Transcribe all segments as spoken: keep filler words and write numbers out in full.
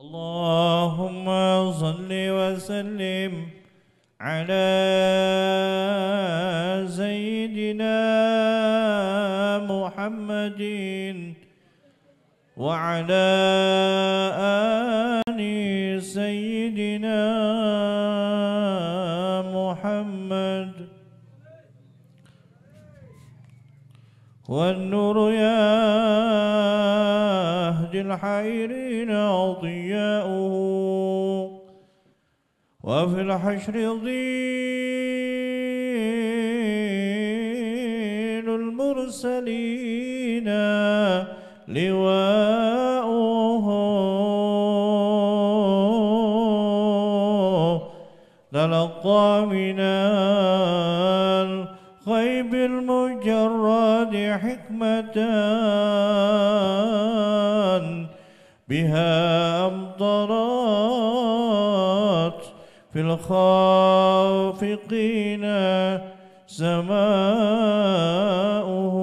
اللهم صل وسلم على سيدنا محمد وعلى آل سيدنا محمد. والنور يهدي الحائرين ضياؤه، وفي الحشر ظل المرسلين لواؤه. تلقى من الغيب المجرد حكمة بها أمطرت في الخافقين سماؤه.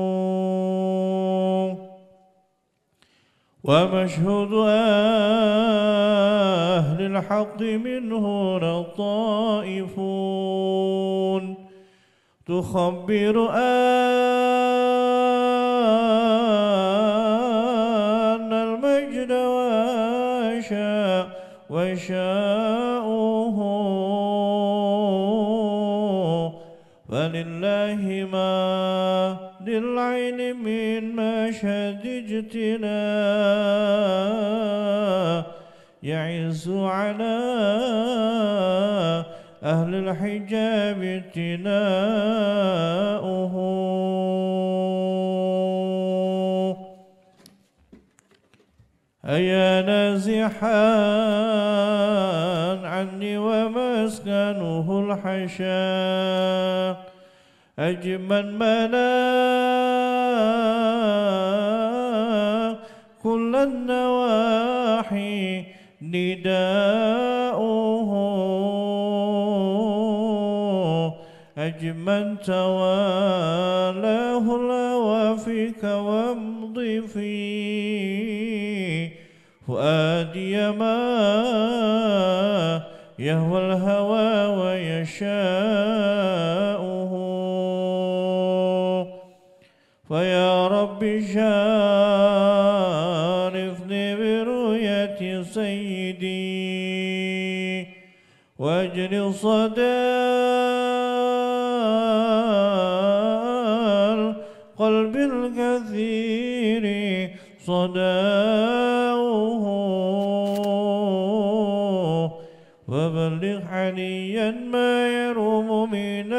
ومشهد أهل الحق منه لطائف تخبر أن المجد وشاء وشاؤه. فلله ما للعين من مشهد اجتناء يعز على أهل الحجاب ابتناؤه. أيا نازحا عني ومسكنه الحشا أجمل ملا كل النواحي نداؤه. أجمل توالاه الأوافيك وامضي في فؤادي ما يهوى الهوى ويشاؤه. فيا رب شارفني برؤية سيدي واجل صدى القلب الكثير صداؤه. وبلغ عليا ما يروم من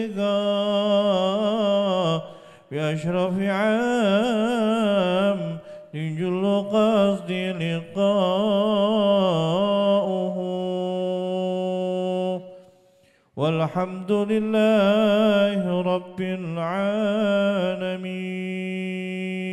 اللقاء بأشرف عام جل قصد لقاؤه. والحمد لله رب العالمين.